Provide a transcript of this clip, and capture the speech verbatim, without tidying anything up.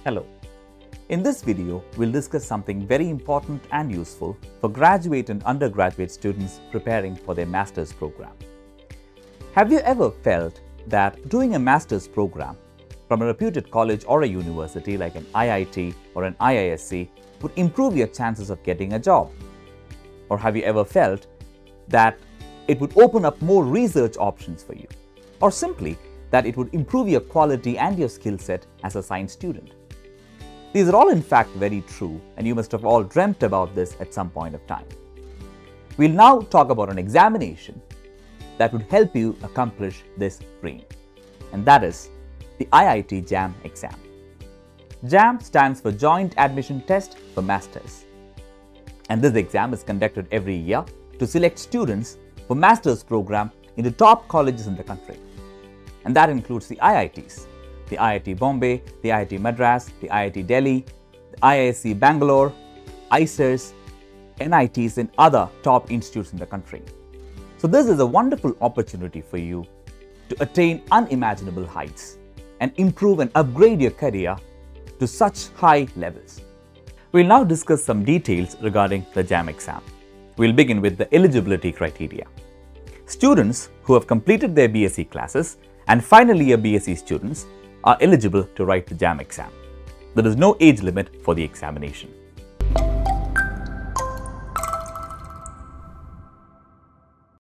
Hello. In this video, we'll discuss something very important and useful for graduate and undergraduate students preparing for their master's program. Have you ever felt that doing a master's program from a reputed college or a university like an I I T or an I I S C would improve your chances of getting a job? Or have you ever felt that it would open up more research options for you? Or simply that it would improve your quality and your skill set as a science student? These are all in fact very true, and you must have all dreamt about this at some point of time. We'll now talk about an examination that would help you accomplish this dream, and that is the I I T JAM exam. JAM stands for Joint Admission Test for Masters, and this exam is conducted every year to select students for master's program in the top colleges in the country, and that includes the I I Ts. The I I T Bombay, the I I T Madras, the I I T Delhi, the I I S C Bangalore, I C E R S, N I Ts and other top institutes in the country. So this is a wonderful opportunity for you to attain unimaginable heights and improve and upgrade your career to such high levels. We'll now discuss some details regarding the JAM exam. We'll begin with the eligibility criteria. Students who have completed their B S c classes and final year B S c students are eligible to write the JAM exam. There is no age limit for the examination.